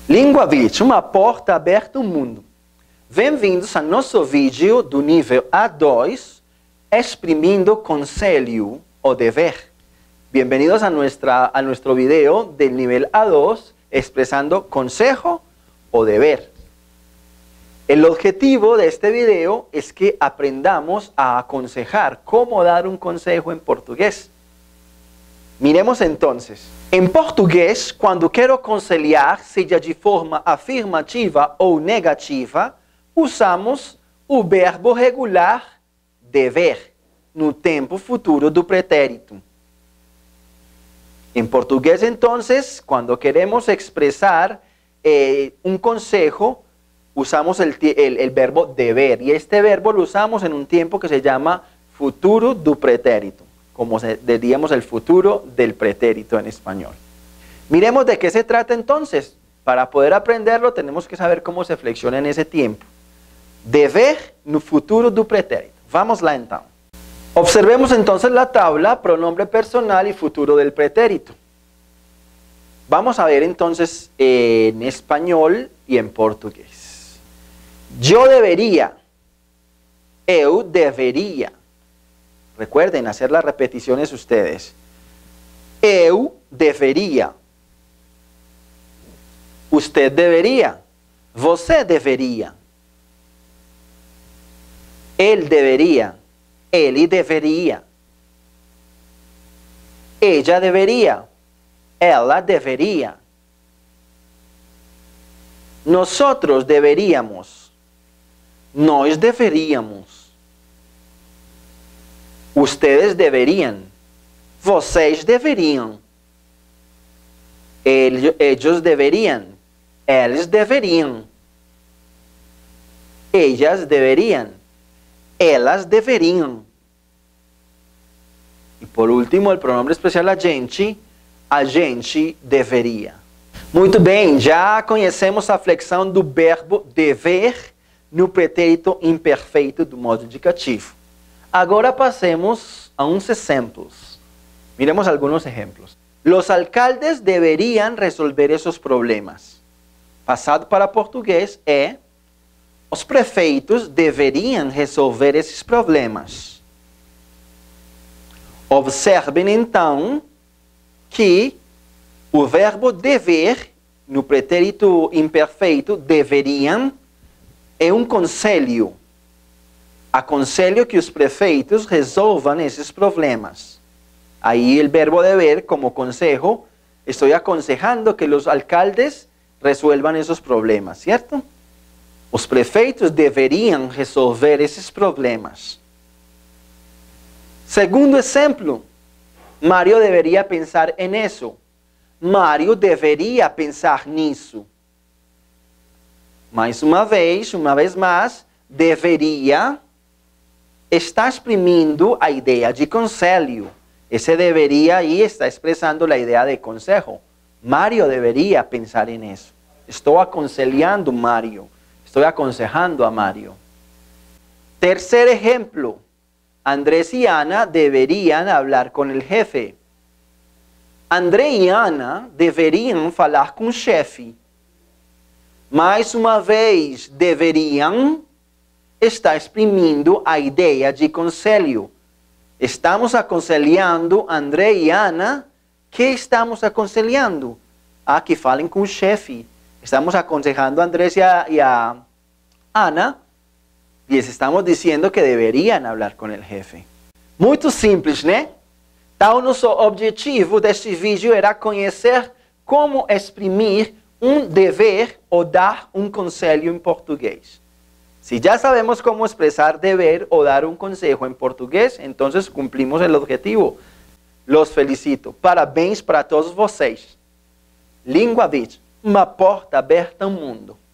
Língua Vit, uma porta aberta ao mundo. Bem-vindos a nosso vídeo do nível A2, exprimindo conselho o dever. Bienvenidos a nuestro video del nivel A2, expresando consejo o deber. El objetivo de este video es que aprendamos a aconsejar, cómo dar un consejo en portugués. Miremos entonces. En português, quando quero aconselhar, seja de forma afirmativa ou negativa, usamos o verbo regular dever, no tempo futuro do pretérito. En portugués, entonces, cuando queremos expresar un consejo, usamos el verbo deber. Y este verbo lo usamos en un tiempo que se llama futuro do pretérito, como diríamos el futuro del pretérito en español. Miremos de qué se trata entonces. Para poder aprenderlo tenemos que saber cómo se flexiona en ese tiempo. Dever no futuro do pretérito. Vamos lá então. Observemos entonces la tabla, pronombre personal y futuro del pretérito. Vamos a ver entonces en español y en portugués. Yo debería, eu deveria. Recuerden hacer las repeticiones ustedes. Eu deveria. Usted debería. Você deveria. Él debería. Ele deveria. Ella deveria. Ela deveria. Nosotros deveríamos. Nós deveríamos. Ustedes deverían. Vocês deveriam. Ellos deverían. Eles deveriam. Ellas deverían. Elas deveriam. E por último, el pronombre especial a gente deveria. Muito bem, já conhecemos a flexão do verbo dever no pretérito imperfeito do modo indicativo. Agora passemos a uns exemplos. Miremos algunos ejemplos. Los alcaldes deberían resolver esos problemas. Passado para português é: os prefeitos deveriam resolver esses problemas. Observem então que o verbo dever, no pretérito imperfeito, deveriam, é um conselho. Aconselho que os prefeitos resolvam esses problemas. Aí o verbo dever, como consejo, estou aconsejando que os alcaldes resuelvan esos problemas, ¿cierto? Os prefeitos deveriam resolver esses problemas. Segundo exemplo, Mário deveria pensar en eso. Mário deveria pensar nisso. Mais uma vez mais, deveria está exprimindo a ideia de conselho. Esse deveria aí está expressando a ideia de consejo. Mário deveria pensar en eso. Estou aconselhando Mário. Estou aconsejando a Mário. Tercer ejemplo. Andrés y Ana deberían hablar con el jefe. André e Ana deveriam falar com o chefe. Mais uma vez, deveriam está exprimindo a ideia de conselho. Estamos aconselhando André e Ana. Que estamos aconselhando? A que falem com o chefe. Estamos aconsejando a Andrés y a Ana. Y les estamos diciendo que deberían hablar con el jefe. Muito simples, né? Então, nosso objetivo deste vídeo era conhecer como exprimir um dever ou dar um conselho em português. Si ya sabemos cómo expresar deber o dar un consejo en portugués, entonces cumplimos el objetivo. Los felicito. Parabéns para todos vocês. Língua Vit, uma porta aberta ao mundo.